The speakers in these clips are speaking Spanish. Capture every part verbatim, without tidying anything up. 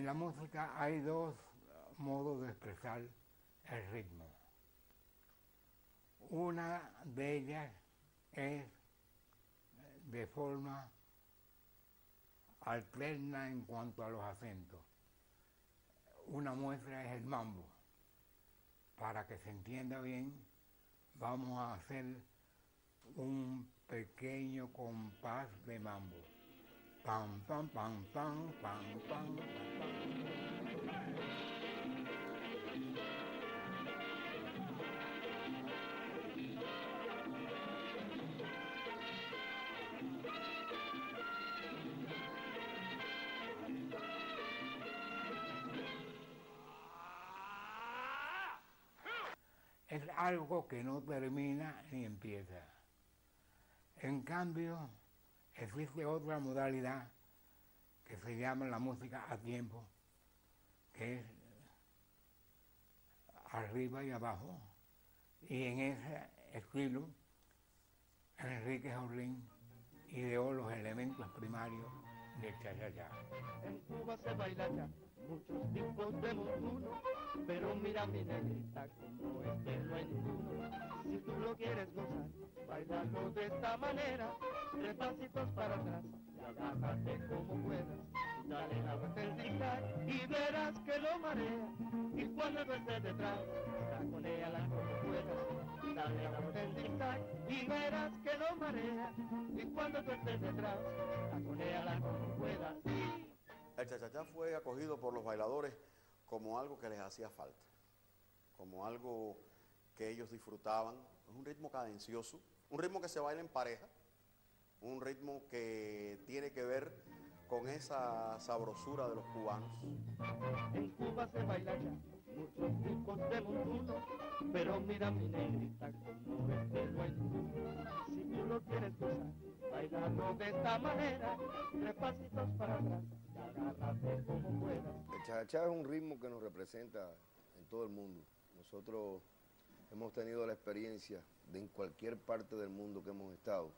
la música hay dos modos de expresar el ritmo. Una de ellas es de forma alterna en cuanto a los acentos. Una muestra es el mambo. Para que se entienda bien, vamos a hacer un pequeño compás de mambo. Pam, pam, pam, pam, pam, pam, pam, pam. Es algo que no termina ni empieza. En cambio, existe otra modalidad que se llama la música a tiempo, que es arriba y abajo. Y en ese estilo, Enrique Jorrín ideó los elementos primarios del cha-cha-cha. En Cuba se baila ya muchos tipos de montuno, pero mira mi negrita como este lo entuno. Si tú lo quieres gozar, bailalo de esta manera, tres pasitos para atrás y agárrate como puedas. Dale la vuelta en zigzag y verás que lo marea, y cuando tú estés detrás, taconéala como puedas. Dale la vuelta en zigzag y verás que lo marea, y cuando tú estés detrás, taconéala como puedas. El cha-cha-cha fue acogido por los bailadores como algo que les hacía falta, como algo que ellos disfrutaban. Es un ritmo cadencioso, un ritmo que se baila en pareja, un ritmo que tiene que ver con esa sabrosura de los cubanos. En Cuba se baila ya muchos tipos de montuno, pero mira mi negrita como este lo entuno. Si tú lo quieres gozar, bailando de esta manera, tres pasitos para atrás, y agárrate como puedas. El cha-cha-cha es un ritmo que nos representa en todo el mundo. Nosotros hemos tenido la experiencia de en cualquier parte del mundo que hemos estado,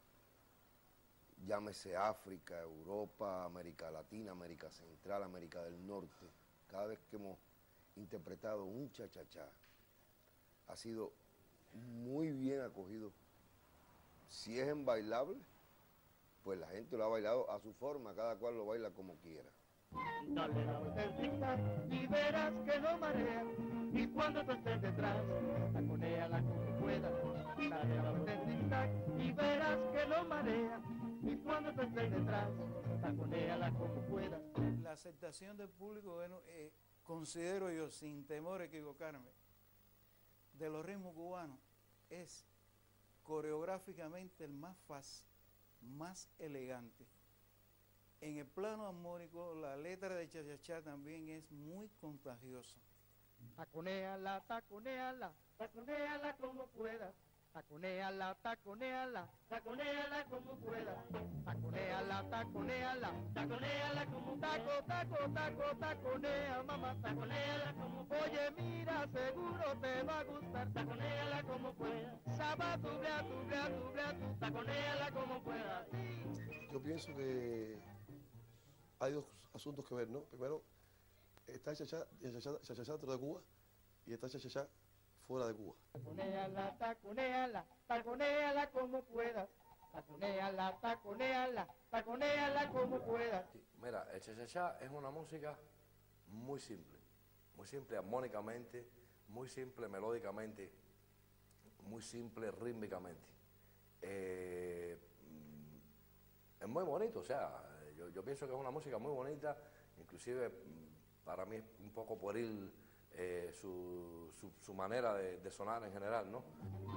llámese África, Europa, América Latina, América Central, América del Norte, cada vez que hemos interpretado un cha-cha-cha, ha sido muy bien acogido. Si es en bailable, pues la gente lo ha bailado a su forma, cada cual lo baila como quiera. Dale la vuelta en zigzag y verás que no marea, y cuando tú estés detrás, taconéala como puedas. Dale la vuelta en zigzag y verás que no marea, y cuando tú estés detrás, taconéala como puedas. La aceptación del público, bueno, eh, considero yo, sin temor a equivocarme, de los ritmos cubanos, es coreográficamente el más fácil, más elegante. En el plano armónico, la letra de cha-cha-cha también es muy contagiosa. Taconéala, taconéala, taconéala como puedas. Taconéala, taconéala, taconéala como puedas. Taconéala, taconéala, taconéala como taco, taco, taco, taconea, mamá. Taconéala como puedas. Oye, mira, seguro te va a gustar. Taconéala como puedas. Saba, tu blea, tu blea, tu blea, tu. Taconéala como puedas. Sí. Yo pienso que hay dos asuntos que ver, ¿no? Primero, está el cha-cha dentro de Cuba y está el cha-cha fuera de Cuba. Taconéala, taconéala, taconéala como puedas. Taconéala, taconéala, taconéala como puedas. Sí, mira, el cha-cha-cha es una música muy simple, muy simple armónicamente, muy simple melódicamente, muy simple rítmicamente. Eh, es muy bonito, o sea, yo, yo pienso que es una música muy bonita, inclusive para mí es un poco pueril eh, su, su, su manera de, de sonar en general, ¿no?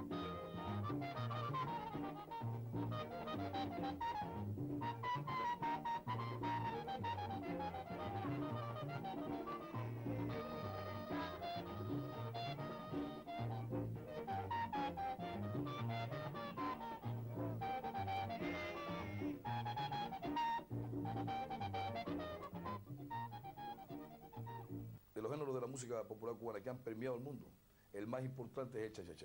De los géneros de la música popular cubana que han permeado el mundo, el más importante es el cha-cha-cha.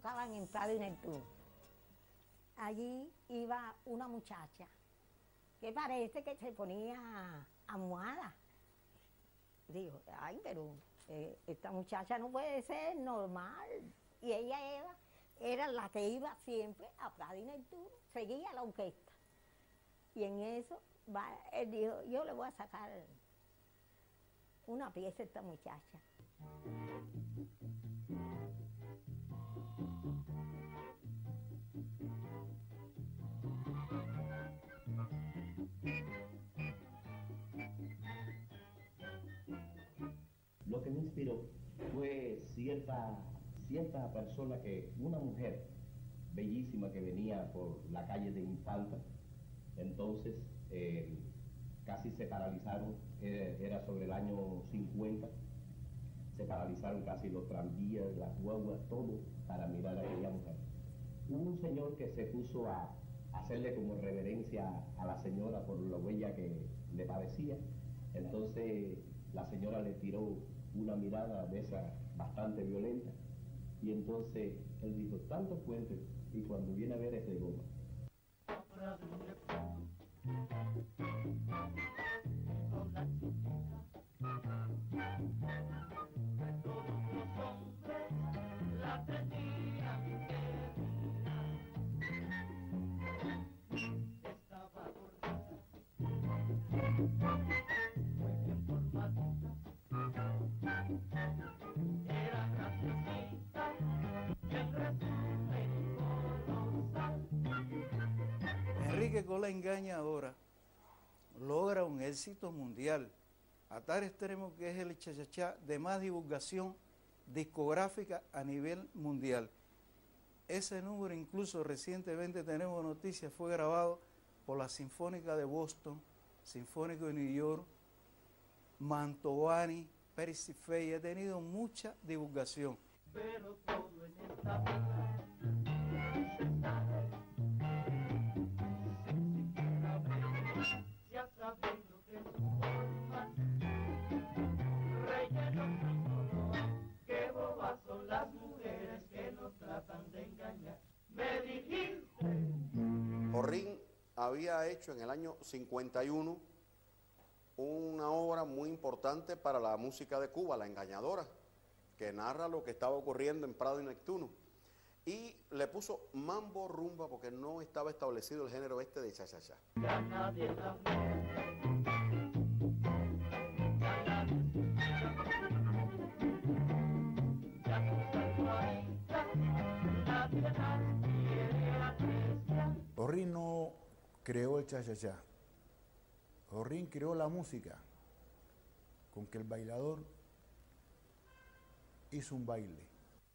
tocaban en Prado y Neptuno. Allí iba una muchacha que parece que se ponía almohada. Digo, ay, pero eh, esta muchacha no puede ser normal. Y ella era, era la que iba siempre a Prado y Neptuno, seguía la orquesta. Y en eso, va, él dijo, yo le voy a sacar una pieza a esta muchacha. Lo que me inspiró fue cierta, cierta persona que, una mujer bellísima que venía por la calle de Infanta, entonces eh, casi se paralizaron, eh, era sobre el año cincuenta, se paralizaron casi los tranvías, las guaguas, todo para mirar a aquella mujer. Hubo un señor que se puso a hacerle como reverencia a la señora por lo bella que le parecía, entonces la señora le tiró una mirada de esa bastante violenta, y entonces él dijo, tantos puentes, y cuando viene a ver es de goma. Enrique Colá Engañadora logra un éxito mundial, a tal extremo que es el cha-cha-cha de más divulgación discográfica a nivel mundial. Ese número, incluso recientemente tenemos noticias, fue grabado por la Sinfónica de Boston, Sinfónico de New York, Mantovani, Percy Faye, ha tenido mucha divulgación. Pero todo en esta vida se sabe, sin siquiera ver, ya sabiendo que su forma relleno sin dolor, qué bobas son las mujeres que nos tratan de engañar. Me dijiste. Jorrín había hecho en el año cincuenta y uno una obra muy importante para la música de Cuba, La Engañadora, que narra lo que estaba ocurriendo en Prado y Neptuno. Y le puso mambo rumba porque no estaba establecido el género este de cha-cha-cha. Ya nadie la Jorrín no creó el cha-cha-cha. Jorrín creó la música con que el bailador hizo un baile.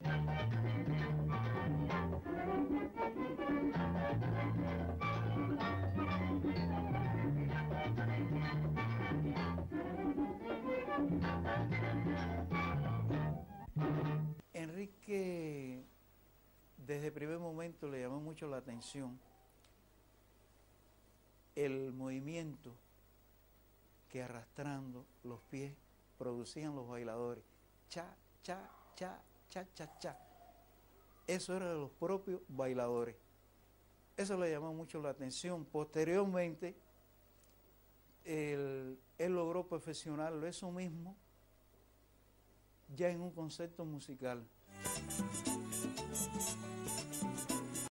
Enrique, desde el primer momento le llamó mucho la atención el movimiento que arrastrando los pies producían los bailadores. Cha, cha, cha, cha, cha, cha. Eso era de los propios bailadores. Eso le llamó mucho la atención. Posteriormente, él, él logró perfeccionarlo, eso mismo, ya en un concepto musical.